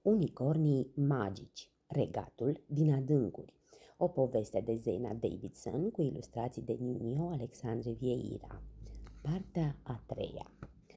Unicornii magici, regatul din adâncuri. O poveste de Zeina Davidson cu ilustrații de Nunio Alexandre Vieira. Partea a treia.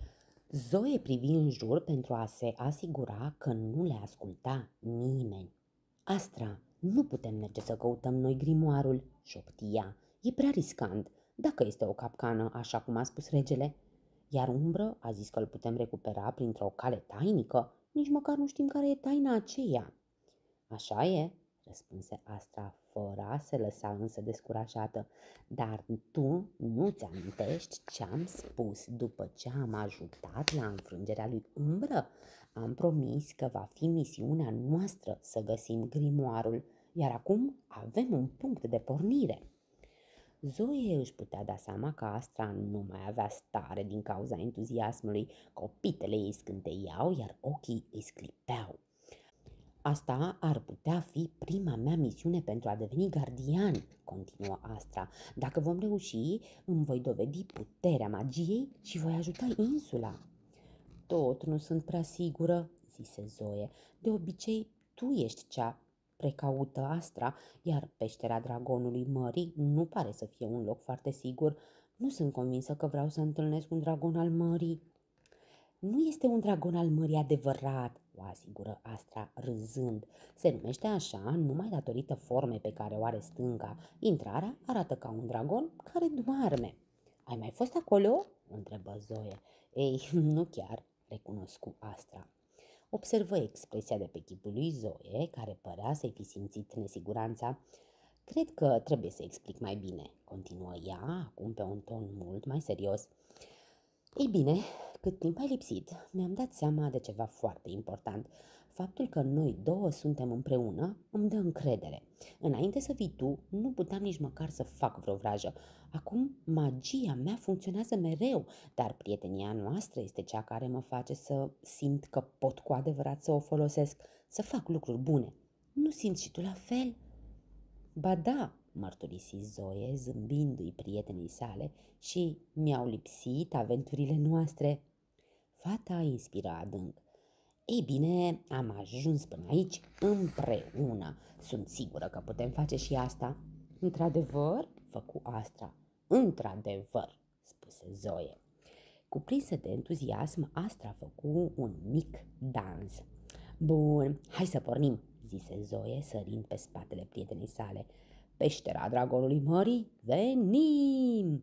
Zoe privi în jur pentru a se asigura că nu le asculta nimeni. Astra, nu putem merge să căutăm noi grimoarul, șopti ea. E prea riscant, dacă este o capcană, așa cum a spus regele. Iar Umbră a zis că îl putem recupera printr-o cale tainică. Nici măcar nu știm care e taina aceea. Așa e, răspunse Astra, fără a se lăsa însă descurajată. Dar tu nu-ți amintești ce am spus după ce am ajutat la înfrângerea lui Umbră? Am promis că va fi misiunea noastră să găsim grimoarul, iar acum avem un punct de pornire. Zoe își putea da seama că Astra nu mai avea stare din cauza entuziasmului, copitele ei scânteiau, iar ochii îi sclipeau. Asta ar putea fi prima mea misiune pentru a deveni gardian, continuă Astra. Dacă vom reuși, îmi voi dovedi puterea magiei și voi ajuta insula. Tot nu sunt prea sigură, zise Zoe. De obicei, tu ești cea precaută, Astra, iar peștera dragonului mării nu pare să fie un loc foarte sigur. Nu sunt convinsă că vreau să întâlnesc un dragon al mării. Nu este un dragon al mării adevărat, o asigură Astra râzând. Se numește așa numai datorită formei pe care o are stânca. Intrarea arată ca un dragon care doarme. Ai mai fost acolo? Întrebă Zoe. Ei, nu chiar, recunoscu Astra. Observă expresia de pe chipul lui Zoe, care părea să-i fi simțit nesiguranța. Cred că trebuie să explic mai bine, continuă ea, acum pe un ton mult mai serios. Ei bine, cât timp ai lipsit, mi-am dat seama de ceva foarte important. Faptul că noi două suntem împreună îmi dă încredere. Înainte să vii tu, nu puteam nici măcar să fac vreo vrajă. Acum magia mea funcționează mereu, dar prietenia noastră este cea care mă face să simt că pot cu adevărat să o folosesc, să fac lucruri bune. Nu simți și tu la fel? Ba da, mărturisi Zoe, zâmbindu-i prietenii sale, și mi-au lipsit aventurile noastre. Fata inspiră adânc. Ei bine, am ajuns până aici împreună. Sunt sigură că putem face și asta. Într-adevăr, făcu Astra. Într-adevăr, spuse Zoe. Cuprinsă de entuziasm, Astra făcu un mic dans. Bun, hai să pornim, zise Zoe, sărind pe spatele prietenei sale. Peștera dragonului mării, venim!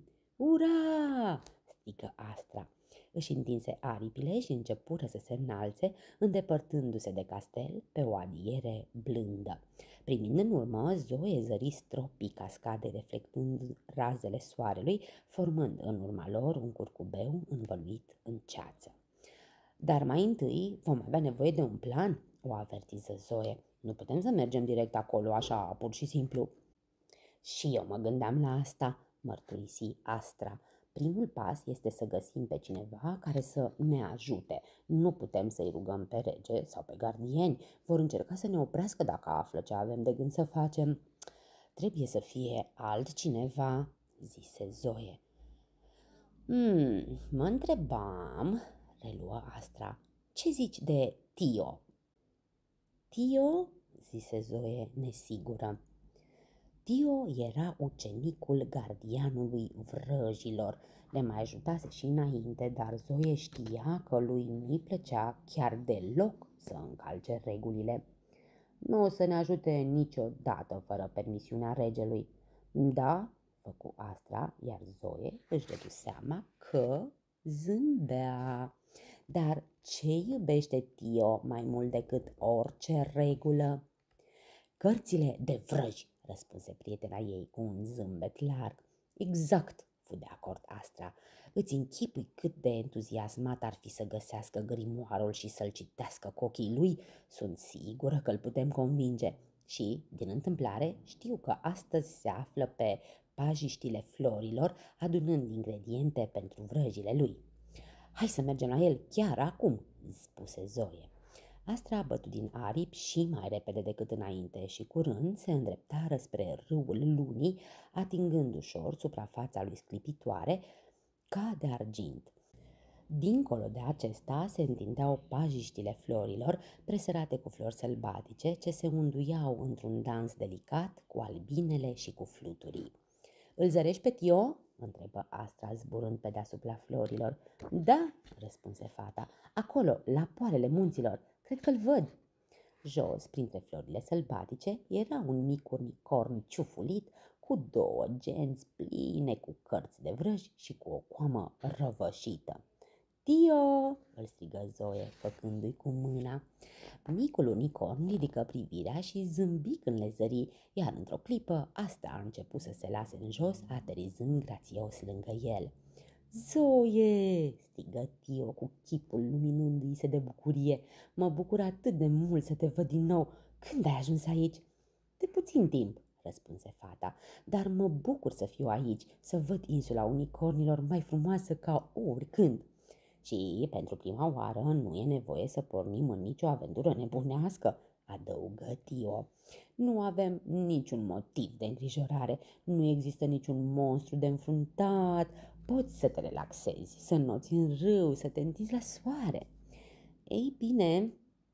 Ura! Strigă Astra. Își întinse aripile și începură să se înalțe, îndepărtându-se de castel pe o adiere blândă. Primind în urmă, Zoe zări stropii cascade reflectând razele soarelui, formând în urma lor un curcubeu învăluit în ceață. Dar mai întâi vom avea nevoie de un plan, o avertiză Zoe. Nu putem să mergem direct acolo, așa, pur și simplu. Și eu mă gândeam la asta, mărturisi Astra. Primul pas este să găsim pe cineva care să ne ajute. Nu putem să-i rugăm pe rege sau pe gardieni. Vor încerca să ne oprească dacă află ce avem de gând să facem. Trebuie să fie altcineva, zise Zoe. Mă întrebam, reluă Astra, ce zici de Tio? Tio, zise Zoe nesigură. Tio era ucenicul gardianului vrăjilor. Le mai ajutase și înainte, dar Zoe știa că lui nu-i plăcea chiar deloc să încalce regulile. Nu o să ne ajute niciodată fără permisiunea regelui. Da, făcu Astra, iar Zoe își dădu seama că zâmbea. Dar ce iubește Tio mai mult decât orice regulă? Cărțile de vrăji, răspunse prietena ei cu un zâmbet larg. Exact, fu de acord Astra. Îți închipui cât de entuziasmat ar fi să găsească grimoarul și să-l citească cu ochii lui? Sunt sigură că îl putem convinge. Și, din întâmplare, știu că astăzi se află pe pajiștile florilor, adunând ingrediente pentru vrăjile lui. Hai să mergem la el chiar acum, spuse Zoe. Astra bătu din aripi și mai repede decât înainte și curând se îndreptară spre râul lunii, atingând ușor suprafața lui sclipitoare ca de argint. Dincolo de acesta se întindeau pajiștile florilor, presărate cu flori sălbatice, ce se unduiau într-un dans delicat cu albinele și cu fluturii. "Îl zărești pe Tio?" întrebă Astra, zburând pe deasupra florilor. "Da," răspunse fata, "acolo, la poalele munților. Cred că-l văd." Jos, printre florile sălbatice, era un mic unicorn ciufulit cu două genți pline cu cărți de vrăji și cu o coamă răvășită. "Tio!" îl strigă Zoe, făcându-i cu mâna. Micul unicorn ridică privirea și zâmbi când le zări, iar într-o clipă asta a început să se lase în jos, aterizând grațios lângă el. "Zoe!" strigă Tio cu chipul luminându-i se de bucurie. "Mă bucur atât de mult să te văd din nou. Când ai ajuns aici?" "De puțin timp," răspunse fata, "dar mă bucur să fiu aici, să văd insula unicornilor mai frumoasă ca oricând. Și pentru prima oară nu e nevoie să pornim în nicio aventură nebunească," adăugă Tio. "Nu avem niciun motiv de îngrijorare, nu există niciun monstru de înfruntat, poți să te relaxezi, să înnoți în râu, să te întinzi la soare." "Ei bine,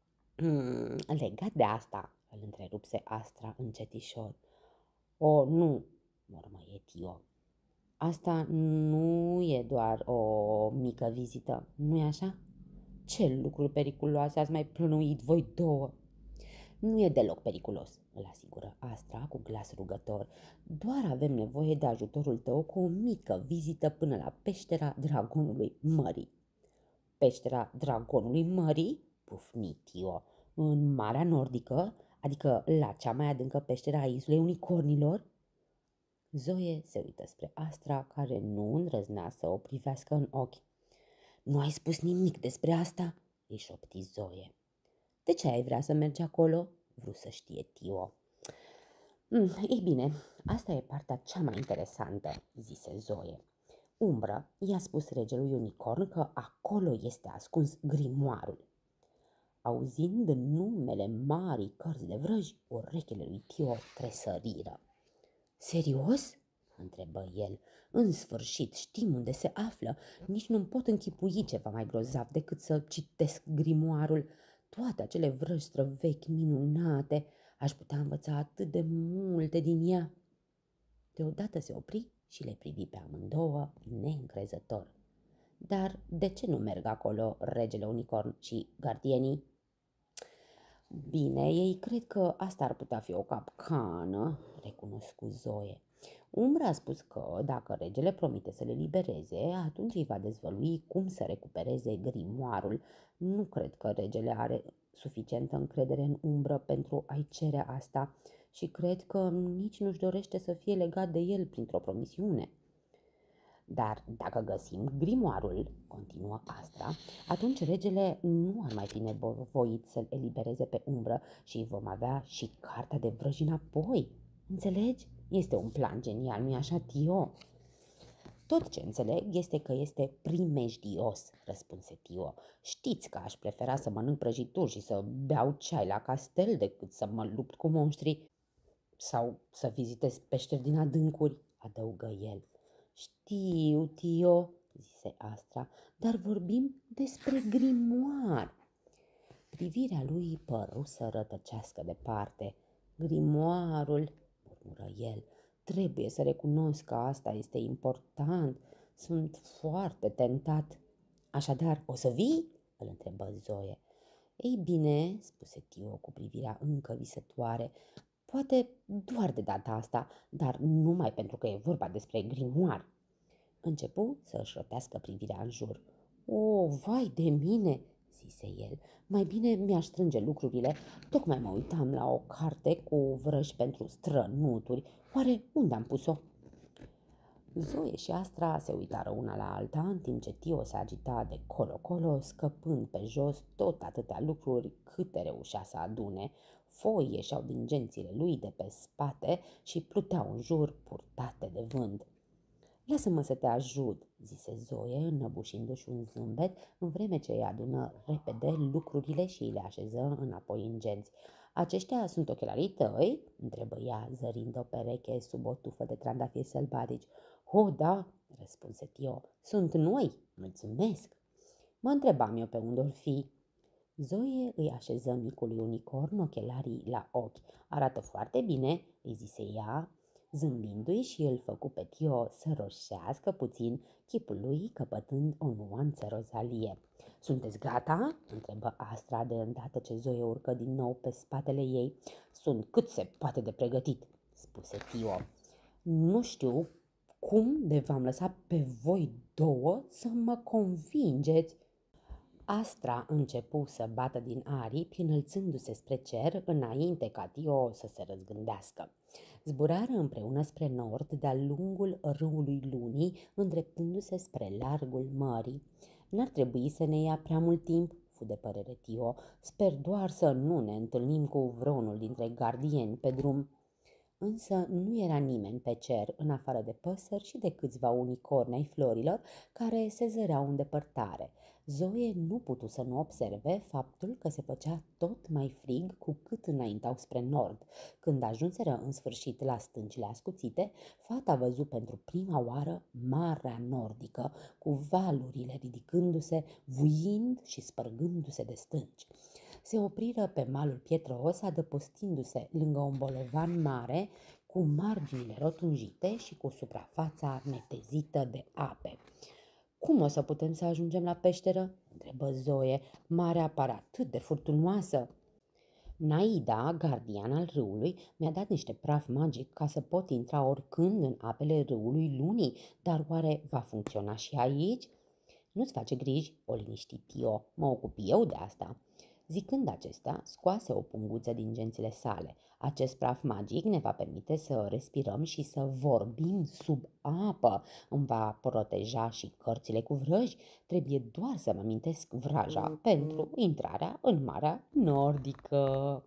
legat de asta," îl întrerupse Astra încetișor. "O, nu," mormăie Tio. "Asta nu e doar o mică vizită, nu-i așa? Ce lucruri periculoase ați mai plănuit voi două?" "Nu e deloc periculos," îl asigură Astra cu glas rugător. "Doar avem nevoie de ajutorul tău cu o mică vizită până la peștera Dragonului Mării." "Peștera Dragonului Mării?" pufni Tio. "În Marea Nordică? Adică la cea mai adâncă peșteră a insulei Unicornilor?" Zoe se uită spre Astra, care nu îndrăznea să o privească în ochi. "Nu ai spus nimic despre asta?" îi șopti Zoe. "De ce ai vrea să mergi acolo?" vrut să știe Tio. Ei bine, asta e partea cea mai interesantă," zise Zoe. "Umbră i-a spus regelui unicorn că acolo este ascuns grimoarul." Auzind numele marii cărți de vrăji, urechile lui Tio tresăriră. "Serios?" întrebă el. "În sfârșit știm unde se află. Nici nu-mi pot închipui ceva mai grozav decât să citesc grimoarul. Toate acele vrăji străvechi minunate. Aș putea învăța atât de multe din ea." Deodată se opri și le privi pe amândouă neîncrezător. "Dar de ce nu merg acolo regele unicorn și gardienii?" "Bine, ei cred că asta ar putea fi o capcană," recunoscu Zoe. "Umbra a spus că, dacă regele promite să le libereze, atunci îi va dezvălui cum să recupereze grimoarul. Nu cred că regele are suficientă încredere în Umbră pentru a-i cere asta și cred că nici nu-și dorește să fie legat de el printr-o promisiune." "Dar dacă găsim grimoarul," continuă Astra, "atunci regele nu ar mai fi nevoit să-l elibereze pe Umbră și vom avea și cartea de vrăji înapoi. Înțelegi? Este un plan genial, nu-i așa, Tio?" "Tot ce înțeleg este că este primejdios," răspunse Tio. "Știți că aș prefera să mănânc prăjituri și să beau ceai la castel decât să mă lupt cu monștri sau să vizitez peșteri din adâncuri," adăugă el. "Știu, Tio," zise Astra, "dar vorbim despre grimoar." Privirea lui păru să rătăcească departe. "Grimoarul," murmură el, "trebuie să recunosc că asta este important. Sunt foarte tentat." "Așadar, o să vii?" îl întrebă Zoe. "Ei bine," spuse Tio cu privirea încă visătoare, "poate doar de data asta, dar numai pentru că e vorba despre grimoar." Începu să își rotească privirea în jur. "O, vai de mine," zise el, "mai bine mi-aș strânge lucrurile. Tocmai mă uitam la o carte cu vrăji pentru strănuturi. Oare unde am pus-o?" Zoe și Astra se uitară una la alta, în timp ce Tio se agita de colo-colo, scăpând pe jos tot atâtea lucruri câte reușea să adune. Foi ieșeau din gențile lui de pe spate și pluteau în jur, purtate de vânt. "Lasă-mă să te ajut," zise Zoe, înăbușindu-și un zâmbet, în vreme ce îi adună repede lucrurile și le așeză înapoi în genți. "Aceștia sunt ochelarii tăi?" întrebă ea, zărind o pereche sub o tufă de trandafiri sălbatici. "O, da," răspunse Tio, "sunt noi, mulțumesc." Mă întrebam eu pe unde or fi. Zoe îi așeză micului unicorn ochelarii la ochi. Arată foarte bine, îi zise ea, zâmbindu-i, și îl făcu pe Tio să roșească puțin, chipul lui căpătând o nuanță rozalie. Sunteți gata?" întrebă Astra de îndată ce Zoe urcă din nou pe spatele ei. Sunt cât se poate de pregătit," spuse Tio. Nu știu cum de v-am lăsat pe voi două să mă convingeți." Astra începu să bată din aripi, înălțându-se spre cer, înainte ca Tio să se răzgândească. Zburară împreună spre nord, de-a lungul râului Lunii, îndreptându-se spre largul mării. N-ar trebui să ne ia prea mult timp, fu de părere Tio. Sper doar să nu ne întâlnim cu vreunul dintre gardieni pe drum. Însă nu era nimeni pe cer, în afară de păsări și de câțiva unicorni ai florilor care se zăreau în depărtare. Zoe nu putu să nu observe faptul că se făcea tot mai frig cu cât înaintau spre nord. Când ajunseră în sfârșit la stâncile ascuțite, fata văzu pentru prima oară Marea Nordică, cu valurile ridicându-se, vuind și spărgându-se de stânci. Se opriră pe malul pietros, adăpostindu-se lângă un bolovan mare, cu marginile rotunjite și cu suprafața netezită de ape. Cum o să putem să ajungem la peșteră?" întrebă Zoe. Marea pare atât de furtunoasă." Naida, gardian al râului, mi-a dat niște praf magic ca să pot intra oricând în apele râului Lunii, dar oare va funcționa și aici?" Nu-ți face griji," o liniști Tio, mă ocup eu de asta." Zicând acesta, scoase o punguță din gențile sale. Acest praf magic ne va permite să respirăm și să vorbim sub apă. Îmi va proteja și cărțile cu vrăji. Trebuie doar să-mi amintesc vraja pentru intrarea în Marea Nordică."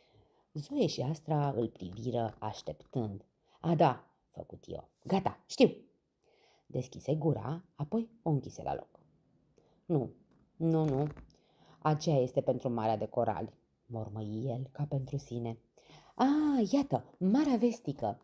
Zoe și Astra îl priviră așteptând. A, da, făcut eu. Gata, știu. Deschise gura, apoi o închise la loc. Nu. Aceea este pentru Marea de Corali, mormăi el ca pentru sine. Iată, Marea Vestică.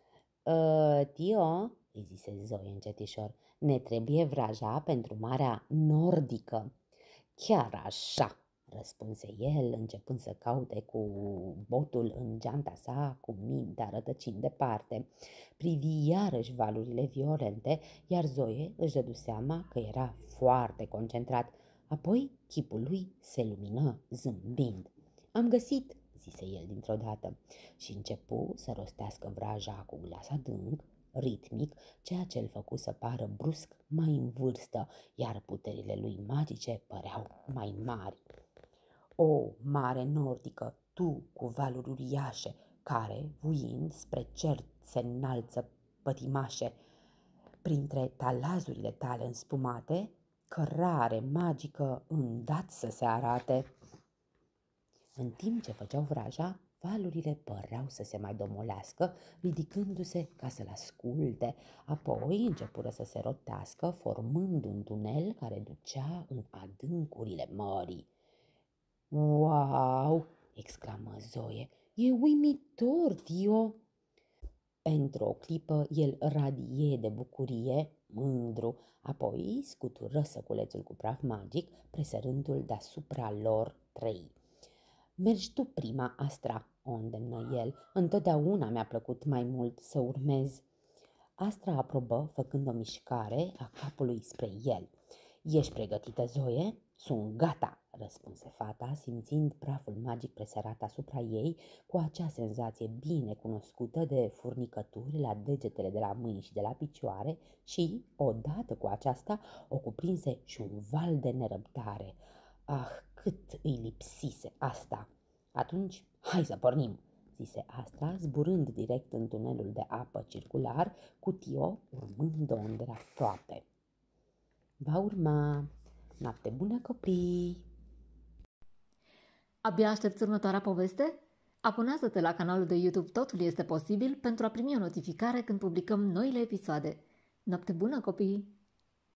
Tio, îi zise Zoe încetișor, ne trebuie vraja pentru Marea Nordică. Chiar așa, răspunse el, începând să caute cu botul în geanta sa, cu mintea rătăcind departe. Privi iarăși valurile violente, iar Zoe își dădu seama că era foarte concentrat. Apoi chipul lui se lumină zâmbind. Am găsit, zise el dintr-o dată, și începu să rostească vraja cu glas adânc, ritmic, ceea ce îl făcu să pară brusc mai în vârstă, iar puterile lui magice păreau mai mari. O mare nordică, tu cu valuri uriașe, care, vuind spre cer, se înalță pătimașe, printre talazurile tale înspumate, cărare magică îndat să se arate. În timp ce făceau vraja, valurile păreau să se mai domolească, ridicându-se ca să-l asculte. Apoi începură să se rotească, formând un tunel care ducea în adâncurile mării. Wow! Exclamă Zoe. E uimitor, Tio! Pentru o clipă el radie de bucurie, mândru, apoi scutură săculețul cu praf magic, presărându-l deasupra lor trei. Mergi tu prima, Astra, o îndemnă el. Întotdeauna mi-a plăcut mai mult să urmez. Astra aprobă, făcând o mișcare a capului spre el. Ești pregătită, Zoe? Sunt gata, răspunse fata, simțind praful magic presărat asupra ei, cu acea senzație bine cunoscută de furnicături la degetele de la mâini și de la picioare și, odată cu aceasta, o cuprinse și un val de nerăbdare. Ah, cât îi lipsise asta! Atunci, hai să pornim, zise Astra, zburând direct în tunelul de apă circular, cu Tio urmând-o îndreaproape. Va urma. Noapte bună, copii! Abia aștepți următoarea poveste? Abonează-te la canalul de YouTube Totul este posibil pentru a primi o notificare când publicăm noile episoade. Noapte bună, copii!